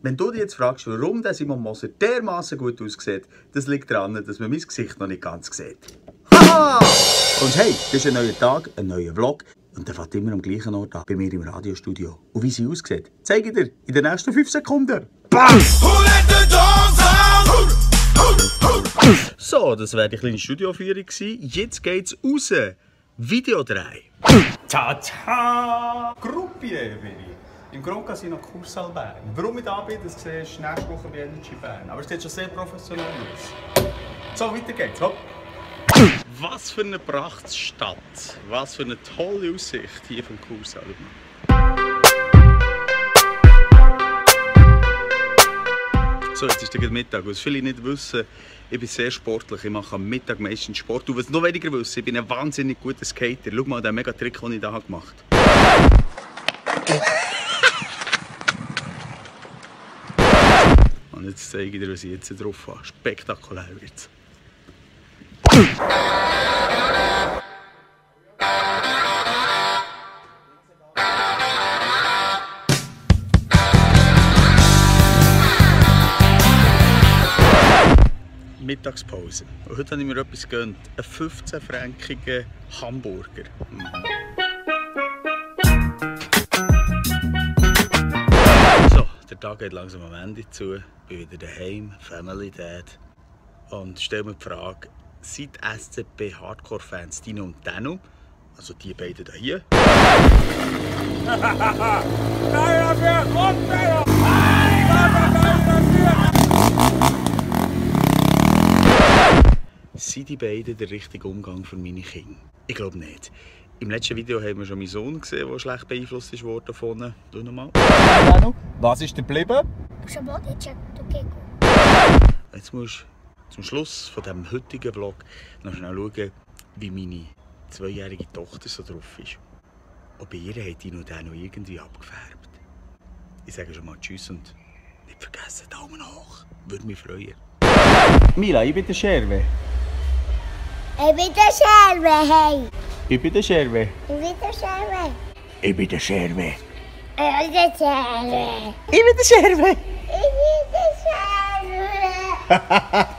Wenn du dich jetzt fragst, warum der Simon Moser dermaßen gut aussieht, das liegt daran, dass man mein Gesicht noch nicht ganz sieht. Haha! Und hey, das ist ein neuer Tag, ein neuer Vlog. Und der fährt immer am gleichen Ort an, bei mir im Radiostudio. Und wie sie aussieht, zeige ich dir in den nächsten 5 Sekunden. Bam! So, das wäre die kleine Studioführung gewesen. Jetzt geht's raus. Videodreh. Tata! Gruppier bin ich. Im Grand Casino Kursaal Bern. Warum ich da bin, das siehst du nächste Woche bei Energy Bern. Aber es sieht schon sehr professionell aus. So, weiter geht's. Hopp. Was für eine Prachtstadt. Was für eine tolle Aussicht hier vom Kursaal. So, jetzt ist der Mittag. Was viele nicht wissen, ich bin sehr sportlich. Ich mache am Mittag meistens Sport. Und was noch weniger wissen, ich bin ein wahnsinnig guter Skater. Schau mal den mega Trick, den ich hier gemacht habe. Und jetzt zeige ich dir, was ich jetzt drauf habe. Spektakulär wird's. Mittagspause. Und heute habe ich mir etwas gegönnt. Einen 15-frankigen Hamburger. So, der Tag geht langsam am Ende zu. Ich bin wieder daheim, Family Dad. Und stelle mir die Frage, sind SCP Hardcore-Fans Dino und Dano? Also die beiden hier. Sind die beiden der richtige Umgang für meine Kinder? Ich glaube nicht. Im letzten Video haben wir schon meinen Sohn gesehen, der schlecht beeinflusst wurde davon. Schau nochmal. Was ist geblieben? Jetzt musst du zum Schluss von diesem heutigen Vlog noch schnell schauen, wie meine 2-jährige Tochter so drauf ist. Und bei ihr hat die noch irgendwie abgefärbt. Ich sage schon mal Tschüss und nicht vergessen, Daumen hoch. Würde mich freuen. Mila, ich bin der Scherwe. Ich bin der Scherwe, hey! Ich bin der Scherwe. Ich bin der Scherwe! Ich bin der Scherwe. Ich bin der Scherwe! Ich bin der Scherwe. Ich bin der Scherwe!